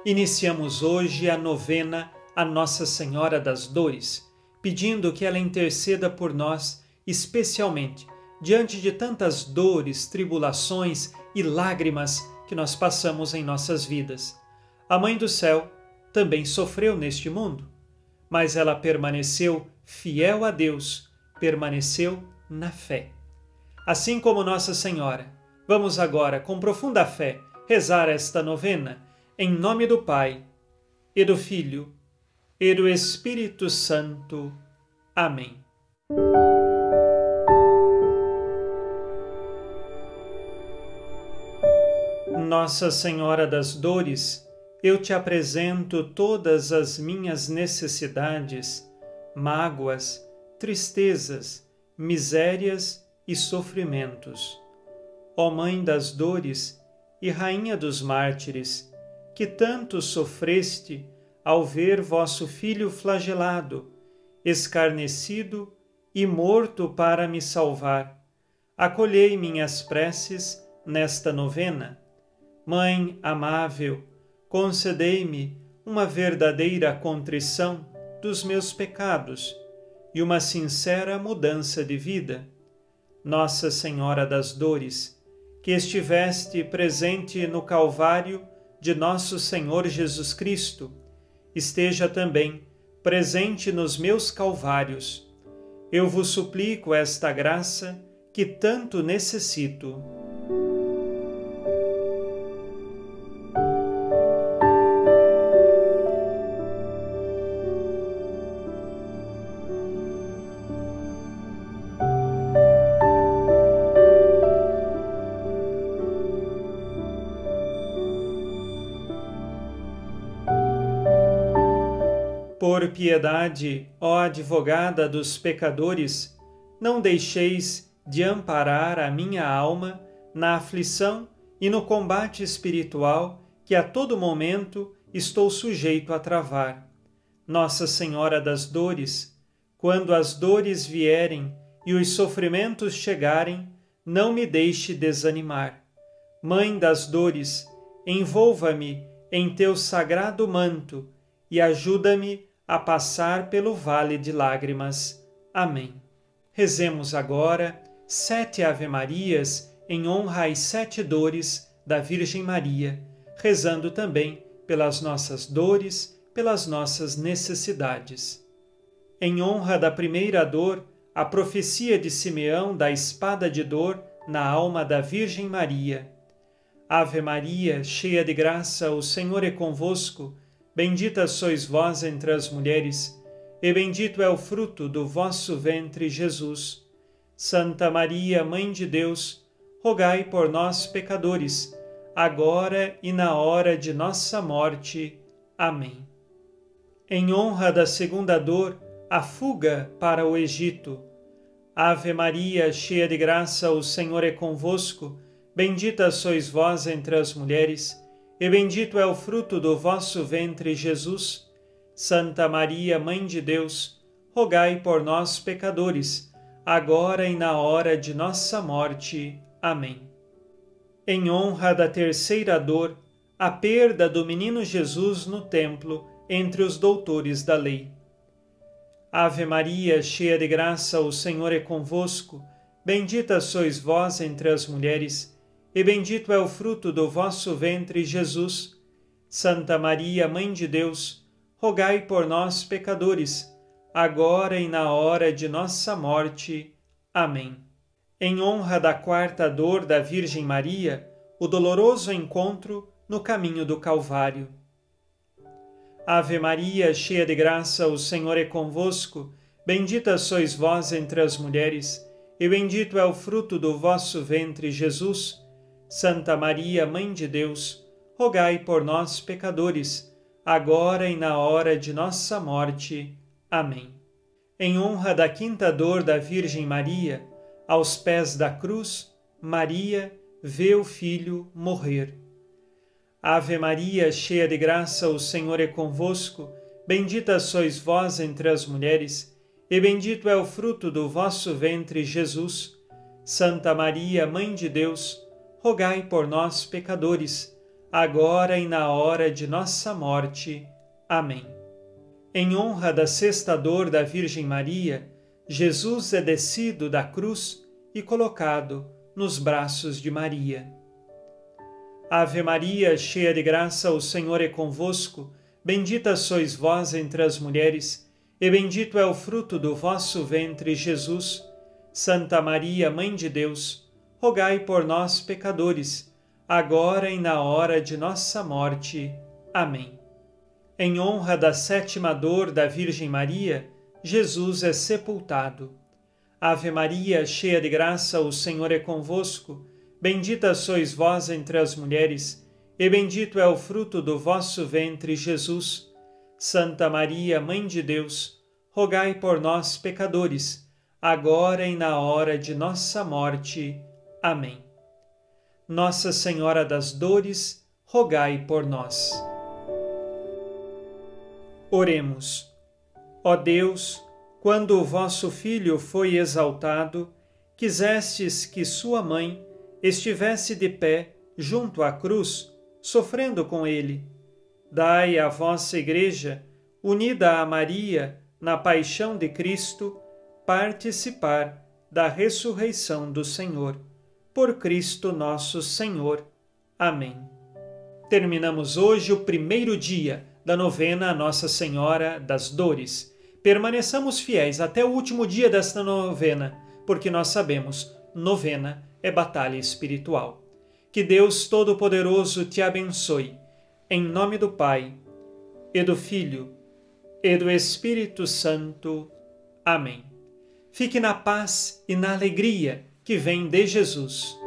Iniciamos hoje a novena a Nossa Senhora das Dores, pedindo que ela interceda por nós, especialmente diante de tantas dores, tribulações e lágrimas que nós passamos em nossas vidas. A Mãe do Céu também sofreu neste mundo, mas ela permaneceu fiel a Deus, permaneceu na fé. Assim como Nossa Senhora, vamos agora, com profunda fé, rezar esta novena, em nome do Pai, e do Filho, e do Espírito Santo. Amém. Nossa Senhora das Dores, eu te apresento todas as minhas necessidades, mágoas, tristezas, misérias e sofrimentos. Ó Mãe das Dores e Rainha dos Mártires, que tanto sofreste ao ver vosso Filho flagelado, escarnecido e morto para me salvar, acolhei minhas preces nesta novena. Mãe amável, concedei-me uma verdadeira contrição dos meus pecados e uma sincera mudança de vida. Nossa Senhora das Dores, que estiveste presente no Calvário de nosso Senhor Jesus Cristo, esteja também presente nos meus calvários. Eu vos suplico esta graça que tanto necessito. Por piedade, ó advogada dos pecadores, não deixeis de amparar a minha alma na aflição e no combate espiritual que a todo momento estou sujeito a travar. Nossa Senhora das Dores, quando as dores vierem e os sofrimentos chegarem, não me deixe desanimar. Mãe das Dores, envolva-me em teu sagrado manto e ajuda-me a passar pelo vale de lágrimas. Amém. Rezemos agora 7 Ave-Marias em honra às 7 dores da Virgem Maria, rezando também pelas nossas dores, pelas nossas necessidades. Em honra da primeira dor, a profecia de Simeão da espada de dor na alma da Virgem Maria. Ave Maria, cheia de graça, o Senhor é convosco. Bendita sois vós entre as mulheres, e bendito é o fruto do vosso ventre, Jesus. Santa Maria, Mãe de Deus, rogai por nós, pecadores, agora e na hora de nossa morte. Amém. Em honra da segunda dor, a fuga para o Egito. Ave Maria, cheia de graça, o Senhor é convosco. Bendita sois vós entre as mulheres, e bendito é o fruto do vosso ventre, Jesus. Santa Maria, Mãe de Deus, rogai por nós, pecadores, agora e na hora de nossa morte. Amém. Em honra da terceira dor, a perda do menino Jesus no templo entre os doutores da lei. Ave Maria, cheia de graça, o Senhor é convosco. Bendita sois vós entre as mulheres, e bendito é o fruto do vosso ventre, Jesus. Santa Maria, Mãe de Deus, rogai por nós, pecadores, agora e na hora de nossa morte. Amém. Em honra da quarta dor da Virgem Maria, o doloroso encontro no caminho do Calvário. Ave Maria, cheia de graça, o Senhor é convosco. Bendita sois vós entre as mulheres, e bendito é o fruto do vosso ventre, Jesus. Santa Maria, Mãe de Deus, rogai por nós, pecadores, agora e na hora de nossa morte. Amém. Em honra da quinta dor da Virgem Maria, aos pés da cruz, Maria vê o Filho morrer. Ave Maria, cheia de graça, o Senhor é convosco. Bendita sois vós entre as mulheres, e bendito é o fruto do vosso ventre, Jesus. Santa Maria, Mãe de Deus, rogai por nós, pecadores, agora e na hora de nossa morte. Amém. Em honra da sexta dor da Virgem Maria, Jesus é descido da cruz e colocado nos braços de Maria. Ave Maria, cheia de graça, o Senhor é convosco. Bendita sois vós entre as mulheres, e bendito é o fruto do vosso ventre, Jesus. Santa Maria, Mãe de Deus, rogai por nós, pecadores, agora e na hora de nossa morte. Amém. Em honra da sétima dor da Virgem Maria, Jesus é sepultado. Ave Maria, cheia de graça, o Senhor é convosco. Bendita sois vós entre as mulheres, e bendito é o fruto do vosso ventre, Jesus. Santa Maria, Mãe de Deus, rogai por nós, pecadores, agora e na hora de nossa morte. Amém. Nossa Senhora das Dores, rogai por nós. Oremos. Ó Deus, quando o vosso Filho foi exaltado, quisestes que sua mãe estivesse de pé junto à cruz, sofrendo com ele. Dai à vossa Igreja, unida a Maria na paixão de Cristo, participar da ressurreição do Senhor. Por Cristo nosso Senhor. Amém. Terminamos hoje o primeiro dia da novena a Nossa Senhora das Dores. Permaneçamos fiéis até o último dia desta novena, porque nós sabemos, novena é batalha espiritual. Que Deus Todo-Poderoso te abençoe. Em nome do Pai, e do Filho, e do Espírito Santo. Amém. Fique na paz e na alegria que vem de Jesus.